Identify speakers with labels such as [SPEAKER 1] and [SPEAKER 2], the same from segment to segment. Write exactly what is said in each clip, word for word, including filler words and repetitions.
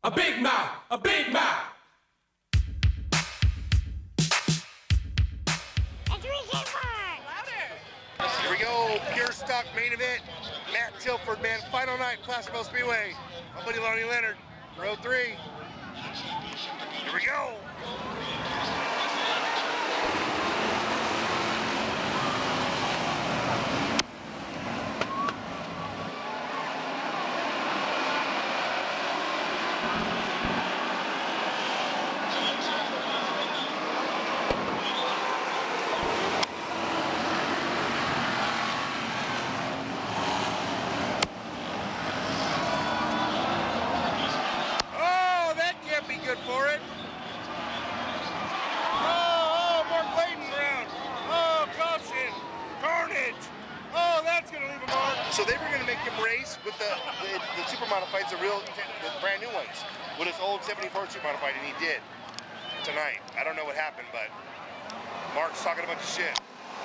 [SPEAKER 1] A big mouth, a big mouth.
[SPEAKER 2] Here we go, pure stock main event. Matt Tilford, man, final night, Placerville Speedway. My buddy Lonnie Leonard, row three. Here we go. Good for it. Oh, oh, Mark Layton around. Oh, caution. Carnage. Oh, that's going to leave a mark. So they were going to make him race with the, the, the super modifieds, the real, the brand new ones, with his old seventy-four super modified, and he did tonight. I don't know what happened, but Mark's talking a bunch of shit.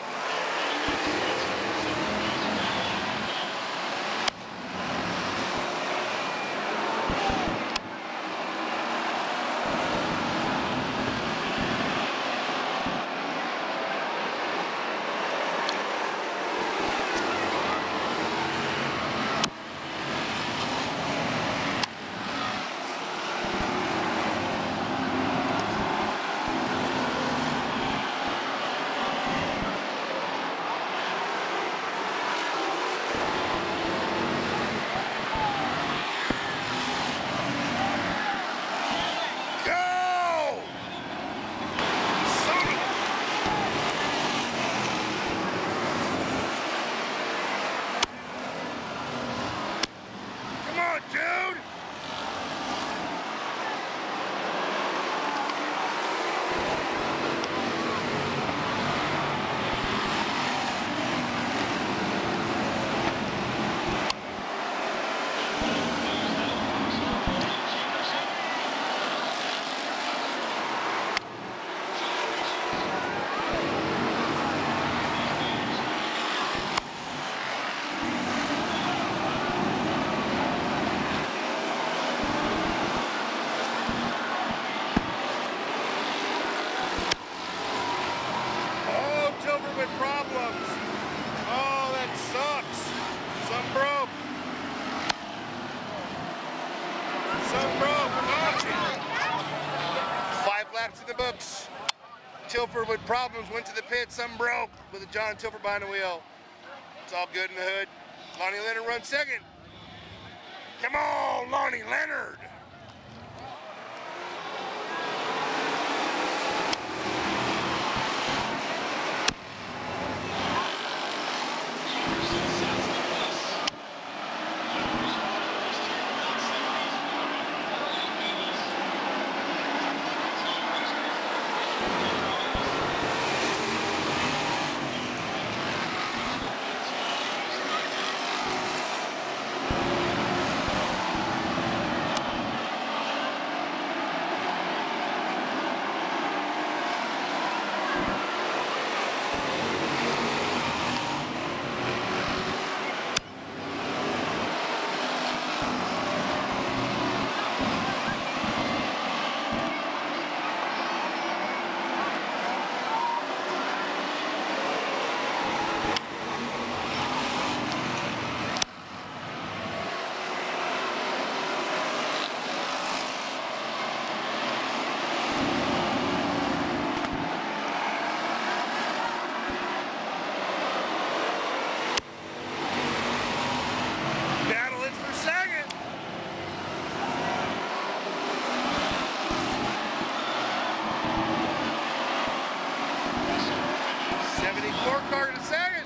[SPEAKER 2] Dude! With problems. Oh, that sucks. Some broke. Some broke. Five laps in the books. Tilford with problems went to the pit. Some broke with a John Tilford behind the wheel. It's all good in the hood. Lonnie Leonard runs second. Come on, Lonnie Leonard. Four car in a second.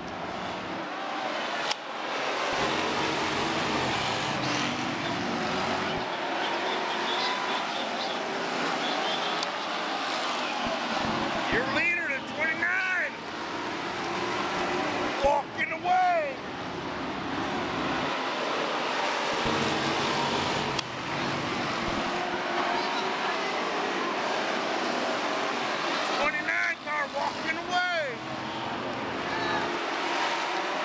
[SPEAKER 2] Your leader to twenty-nine. Walking away. twenty-nine car walking away.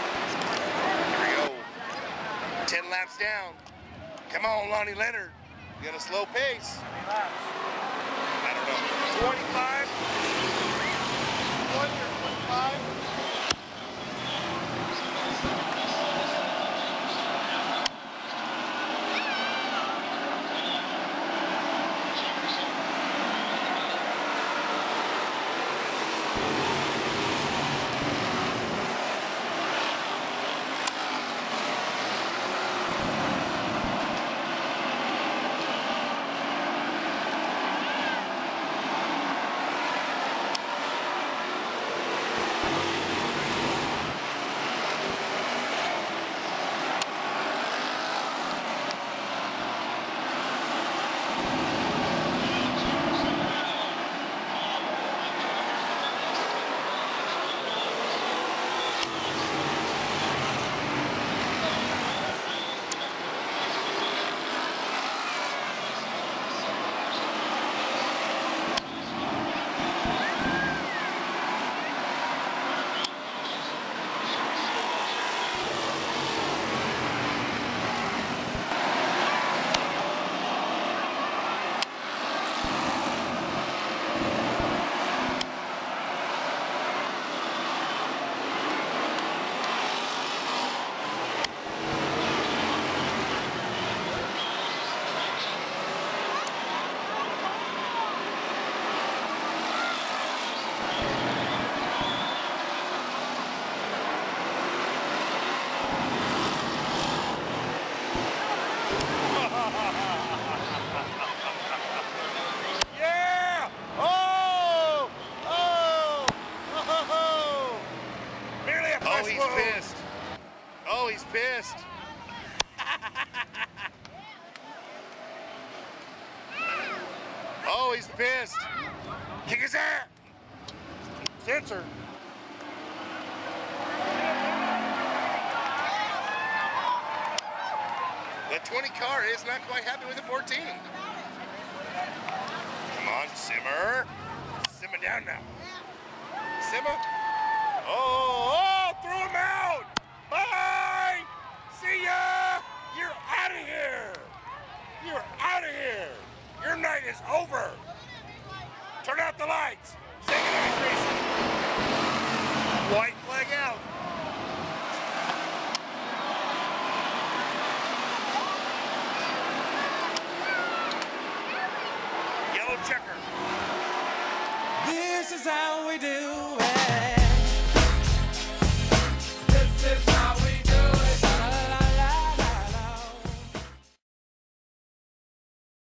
[SPEAKER 2] Ten laps down. Come on, Lonnie Leonard. You got a slow pace.
[SPEAKER 3] How many laps?
[SPEAKER 2] I don't know. twenty-five? twenty or twenty-five? Yeah! Oh! Oh! Oh! Merely a flesh
[SPEAKER 4] Oh, he's
[SPEAKER 2] wound.
[SPEAKER 4] pissed. Oh, he's pissed. Oh, he's pissed.
[SPEAKER 2] Kick his ass! Censor.
[SPEAKER 4] The twenty car is not quite happy with the fourteen. Come on, simmer. Simmer down now. Simmer.
[SPEAKER 2] Oh, oh, threw him out! Bye! See ya! You're out of here! You're out of here! Your night is over! Turn out the lights! Say goodnight, Grayson! White flag out! Yellow checker.
[SPEAKER 1] This is how we do it.